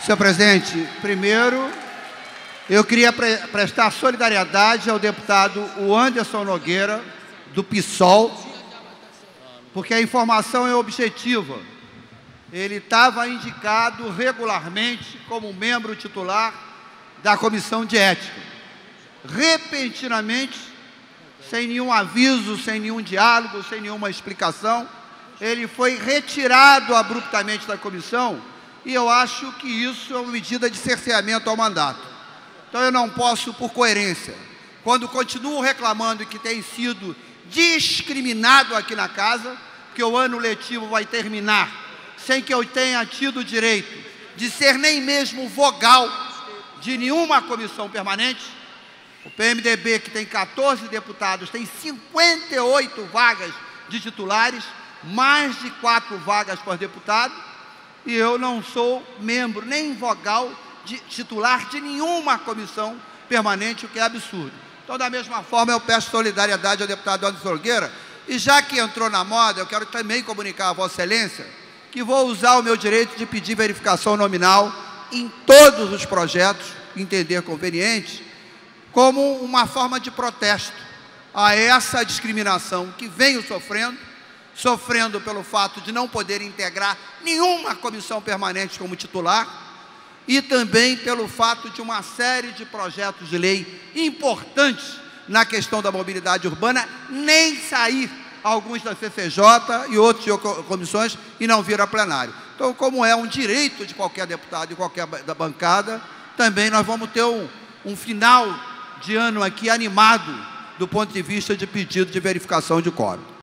Senhor presidente, primeiro, eu queria prestar solidariedade ao deputado Anderson Nogueira, do PSOL, porque a informação é objetiva. Ele estava indicado regularmente como membro titular da Comissão de Ética. Repentinamente, sem nenhum aviso, sem nenhum diálogo, sem nenhuma explicação, ele foi retirado abruptamente da comissão, e eu acho que isso é uma medida de cerceamento ao mandato. Então eu não posso, por coerência, quando continuo reclamando que tem sido discriminado aqui na casa, que o ano letivo vai terminar sem que eu tenha tido o direito de ser nem mesmo vogal de nenhuma comissão permanente. O PMDB, que tem 14 deputados, tem 58 vagas de titulares, mais de 4 vagas por deputado, e eu não sou membro nem vogal de titular de nenhuma comissão permanente, o que é absurdo. Então, da mesma forma, eu peço solidariedade ao deputado Anderson Nogueira, e já que entrou na moda, eu quero também comunicar a Vossa Excelência que vou usar o meu direito de pedir verificação nominal em todos os projetos, entender conveniente, como uma forma de protesto a essa discriminação que venho sofrendo pelo fato de não poder integrar nenhuma comissão permanente como titular, e também pelo fato de uma série de projetos de lei importantes na questão da mobilidade urbana nem sair alguns da CCJ e outros de comissões e não vir a plenário. Então, como é um direito de qualquer deputado e qualquer da bancada, também nós vamos ter um final de ano aqui animado do ponto de vista de pedido de verificação de quórum.